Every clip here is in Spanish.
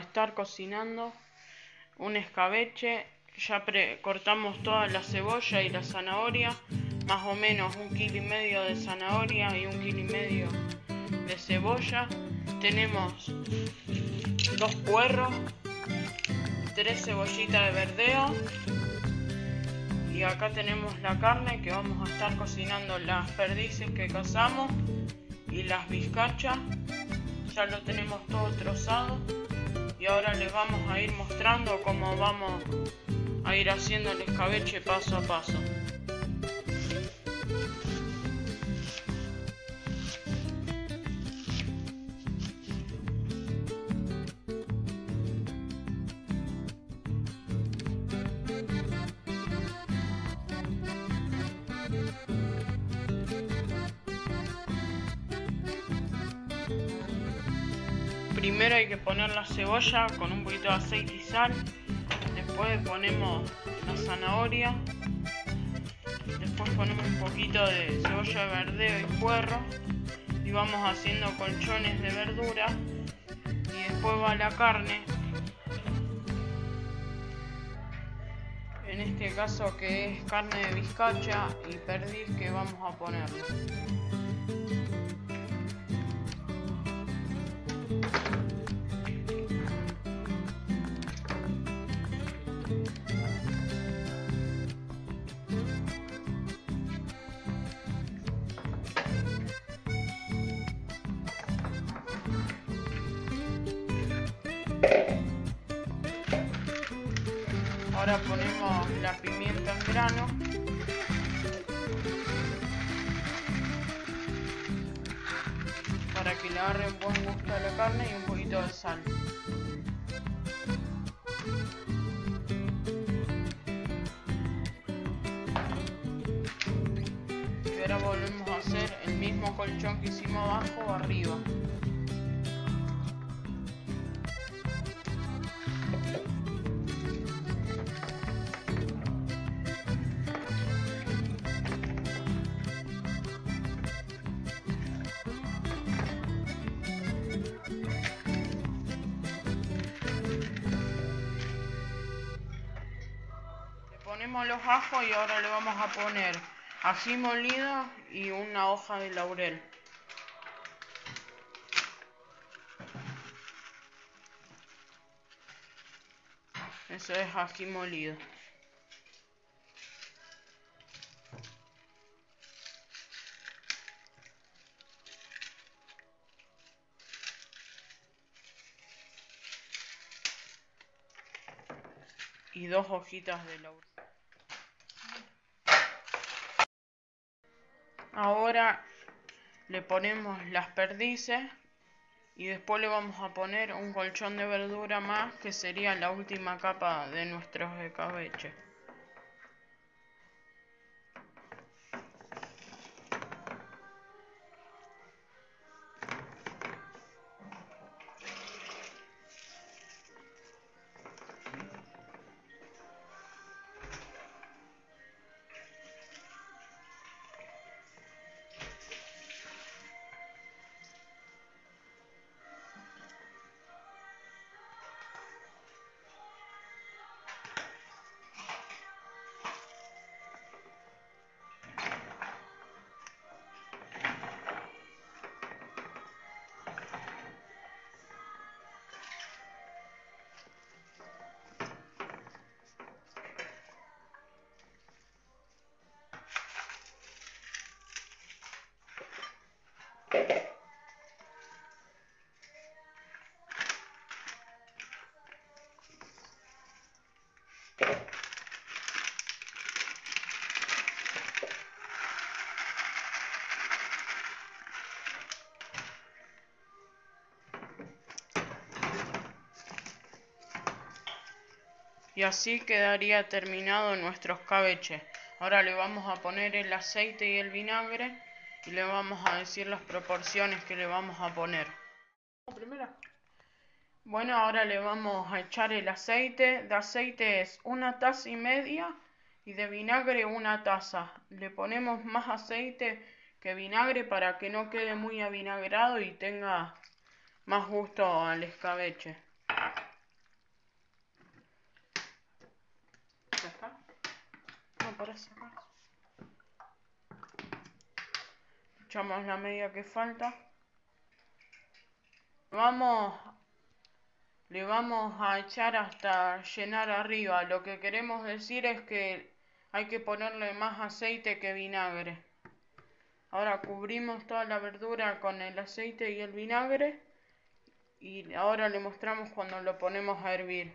estar cocinando un escabeche. Ya cortamos toda la cebolla y la zanahoria, más o menos 1,5 kg de zanahoria y 1,5 kg de cebolla. Tenemos 2 puerros, 3 cebollitas de verdeo, y acá tenemos la carne que vamos a estar cocinando, las perdices que cazamos y las bizcachas. Ya lo tenemos todo trozado y ahora les vamos a ir mostrando cómo vamos a ir haciendo el escabeche paso a paso. Primero hay que poner la cebolla con un poquito de aceite y sal. Después ponemos la zanahoria. Después ponemos un poquito de cebolla de verdeo y puerro. Y vamos haciendo colchones de verdura. Y después va la carne. En este caso que es carne de bizcacha y perdiz que vamos a ponerle. Ahora ponemos la pimienta en grano. Para que le agarre un buen gusto a la carne y un poquito de sal. Y ahora volvemos a hacer el mismo colchón que hicimos abajo arriba. Ponemos los ajos y ahora le vamos a poner ají molido y una hoja de laurel. Eso es ají molido. Y 2 hojitas de laurel. Ahora le ponemos las perdices y después le vamos a poner un colchón de verdura más, que sería la última capa de nuestros escabeches. Y así quedaría terminado nuestro escabeche. Ahora le vamos a poner el aceite y el vinagre y le vamos a decir las proporciones que le vamos a poner. Bueno, ahora le vamos a echar el aceite. De aceite es 1,5 tazas y de vinagre 1 taza. Le ponemos más aceite que vinagre para que no quede muy avinagrado y tenga más gusto al escabeche. para sacar. Echamos la media que falta. Le vamos a echar hasta llenar arriba. Lo que queremos decir es que hay que ponerle más aceite que vinagre. Ahora cubrimos toda la verdura con el aceite y el vinagre. Y ahora le mostramos cuando lo ponemos a hervir.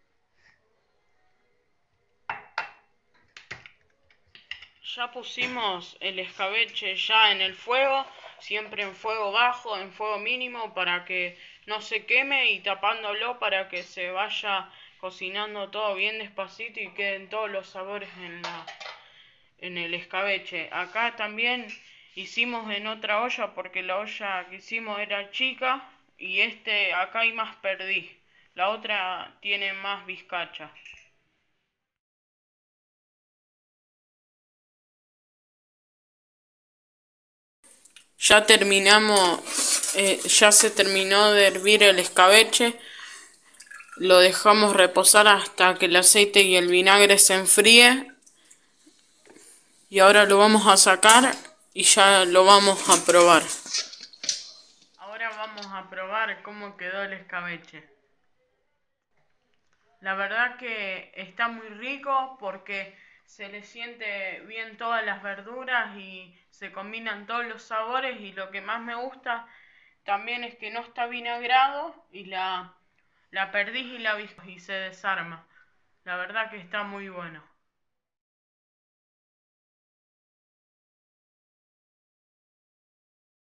Ya pusimos el escabeche ya en el fuego, siempre en fuego bajo, en fuego mínimo para que no se queme y tapándolo para que se vaya cocinando todo bien despacito y queden todos los sabores en el escabeche. Acá también hicimos en otra olla porque la olla que hicimos era chica y acá hay más perdiz, la otra tiene más vizcacha. Ya terminamos, ya se terminó de hervir el escabeche. Lo dejamos reposar hasta que el aceite y el vinagre se enfríe. Y ahora lo vamos a sacar y ya lo vamos a probar. Ahora vamos a probar cómo quedó el escabeche. La verdad que está muy rico porque se le siente bien todas las verduras y se combinan todos los sabores, y lo que más me gusta también es que no está vinagrado y la perdiz y se desarma. La verdad que está muy bueno.